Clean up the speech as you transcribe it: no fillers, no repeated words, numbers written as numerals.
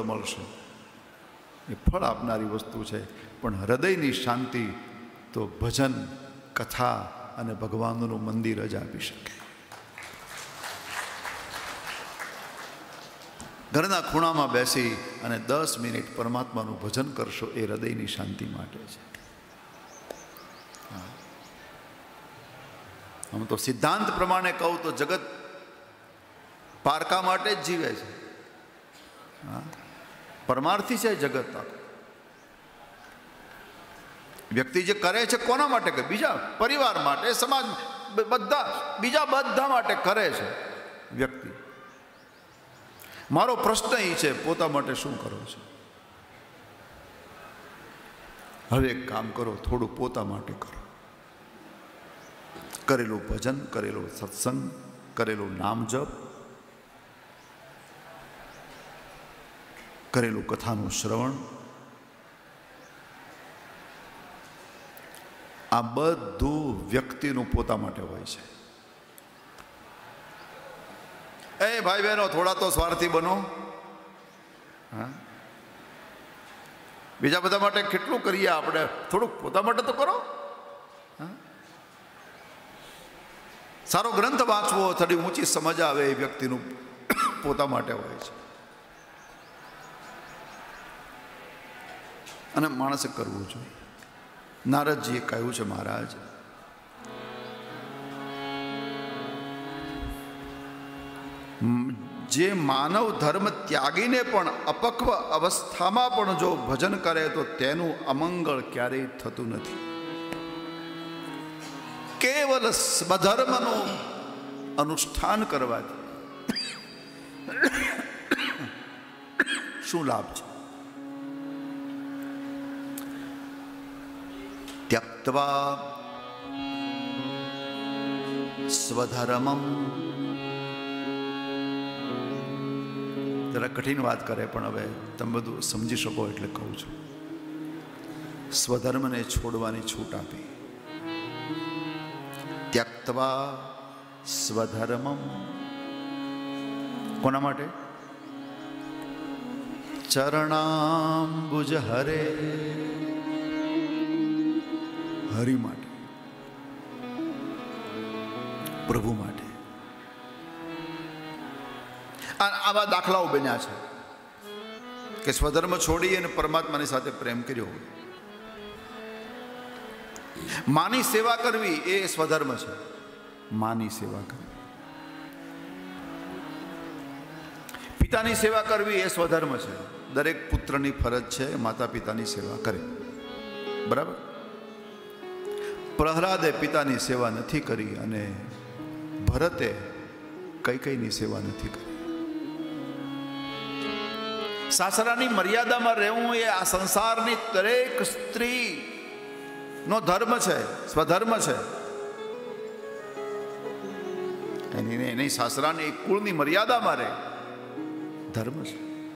મળશે, એ ફળ આપનારી વસ્તુ છે. પણ હૃદયની શાંતિ તો ભજન, કથા અને ભગવાનનું મંદિર જ આપી શકે. ઘરના ખૂણામાં બેસી અને 10 મિનિટ પરમાત્માનું ભજન કરશો, એ હૃદયની શાંતિ માટે છે. આમ તો સિદ્ધાંત પ્રમાણે કહું તો જગત પારકા માટે જ જીવે છે. પરમાર્થી છે જગત. વ્યક્તિ જે કરે છે કોના માટે કરે? બીજા પરિવાર માટે, સમાજ, બીજા બધા માટે કરે છે વ્યક્તિ. મારો પ્રશ્ન એ છે, પોતા માટે શું કરો છો? હવે એક કામ કરો, થોડું પોતા માટે કરો. કરેલું ભજન, કરેલો સત્સંગ, કરેલું નામ જપ, કરેલું કથાનું શ્રવણ, આ બધું વ્યક્તિનું પોતા માટે હોય છે. એ ભાઈ બહેનો, થોડા તો સ્વાર્થી બનો. બીજા બધા માટે કેટલું કરીએ આપણે, થોડુંક પોતા માટે તો કરો. સારો ગ્રંથ વાંચવો, થોડી ઊંચી સમજ આવે, એ વ્યક્તિનું પોતા માટે હોય છે. અને માણસે કરવું જોઈએ. નારદજીએ કહ્યું છે, મહારાજ, જે માનવ ધર્મ ત્યાગીને પણ અપક્વ અવસ્થામાં પણ જો ભજન કરે તો તેનું અમંગળ ક્યારેય થતું નથી. કેવલ સ્વધર્મનું અનુષ્ઠાન કરવાથી શું લાભ છે? ત્યક્ત્વા સ્વધર્મમ. જરા કઠિન વાત કરે, પણ હવે તમે બધું સમજી શકો એટલે કહું છું. સ્વધર્મને છોડવાની છૂટ આપી. ત્યક્ત્વા સ્વધર્મમ. કોના માટે? ચરણાંબુજ હરે. હરિ માટે, પ્રભુ માટે. આવા દાખલાઓ બન્યા છે કે સ્વધર્મ છોડી અને પરમાત્માની સાથે પ્રેમ કર્યો. માની સેવા કરવી એ સ્વધર્મ છે. માની સેવા કરવી, પિતાની સેવા કરવી એ સ્વધર્મ છે. દરેક પુત્રની ફરજ છે માતા પિતાની સેવા કરે. બરાબર? પ્રહલાદે પિતાની સેવા નથી કરી અને ભરતે કૈકેયીની સેવા નથી કરી. સાસરાની મર્યાદામાં રહેવું એ આ સંસારની દરેક સ્ત્રી નો ધર્મ છે, સ્વધર્મ છે. એની સાસરાની કુળની મર્યાદામાં રહે ધર્મ છે.